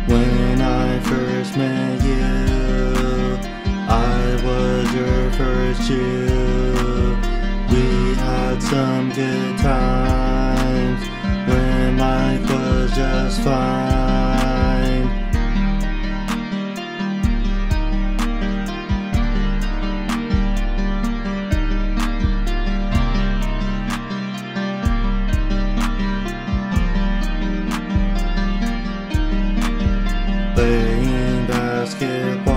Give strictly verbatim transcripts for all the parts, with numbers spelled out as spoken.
When I first met you, I was your first Jew. We had some good times when life was just fine. Playing basketball,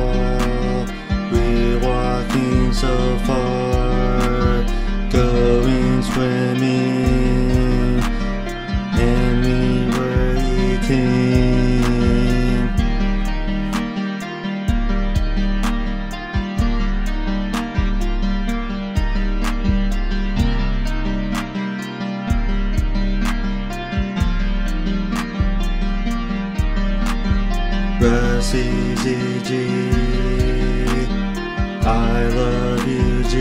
we walking so far, going swimming, and we were eating. Rest easy, G. I love you, G.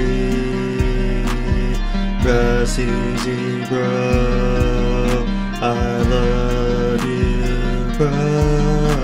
Rest easy, bro. I love you, bro.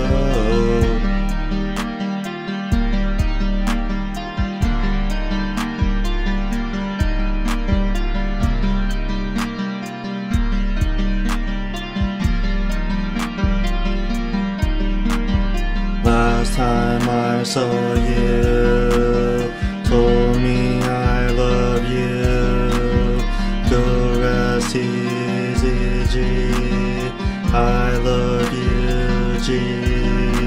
Last time I saw you, told me I love you. Go rest easy, G. I love you, G.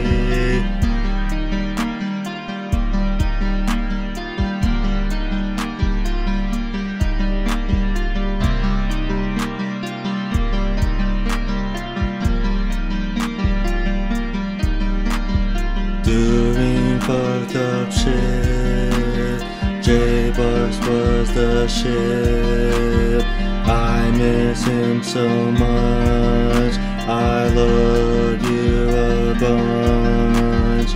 Doing fucked up shit. J-Bucks was the shit. I miss him so much. I love you a bunch.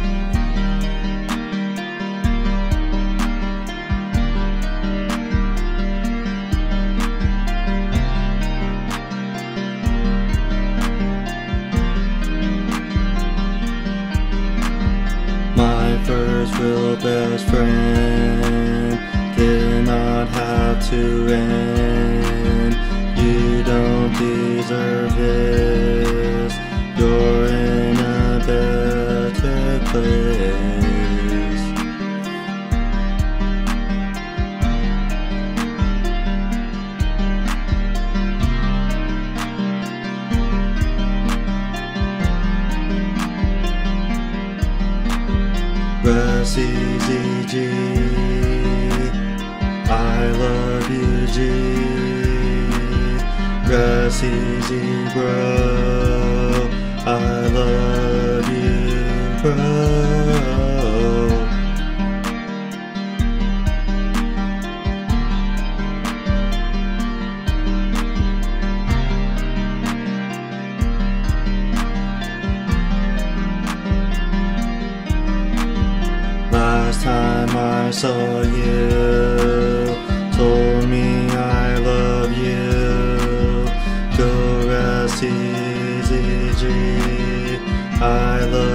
My first real best friend did not have to end. You don't deserve this. You're in a better place. Rest easy, G. I love you, G. Rest easy, bro. I love you, bro. Last time I saw you, told me I love you. Go rest easy, G. I love